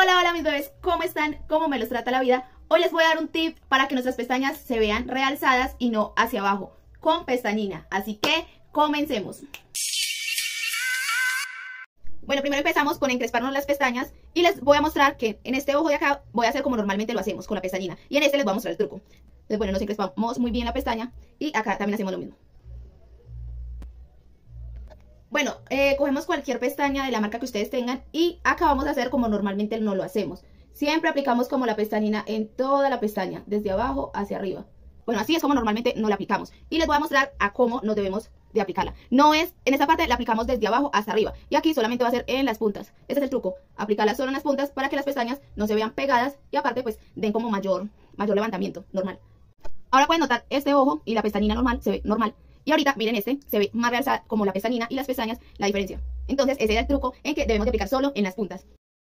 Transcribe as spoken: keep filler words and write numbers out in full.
Hola, hola mis bebés, ¿cómo están? ¿Cómo me los trata la vida? Hoy les voy a dar un tip para que nuestras pestañas se vean realzadas y no hacia abajo, con pestañina. Así que comencemos. Bueno, primero empezamos con encresparnos las pestañas y les voy a mostrar que en este ojo de acá voy a hacer como normalmente lo hacemos con la pestañina. Y en este les voy a mostrar el truco. Entonces, bueno, nos encrespamos muy bien la pestaña y acá también hacemos lo mismo. Bueno, eh, cogemos cualquier pestaña de la marca que ustedes tengan y acá vamos a hacer como normalmente no lo hacemos. Siempre aplicamos como la pestañina en toda la pestaña, desde abajo hacia arriba. Bueno, así es como normalmente no la aplicamos. Y les voy a mostrar a cómo nos debemos de aplicarla. No es, en esta parte la aplicamos desde abajo hasta arriba. Y aquí solamente va a ser en las puntas. Este es el truco, aplicarla solo en las puntas para que las pestañas no se vean pegadas y aparte pues den como mayor, mayor levantamiento, normal. Ahora pueden notar este ojo y la pestañina normal se ve normal. Y ahorita, miren este, se ve más realzada como la pestañina y las pestañas, la diferencia. Entonces, ese es el truco en que debemos de aplicar solo en las puntas.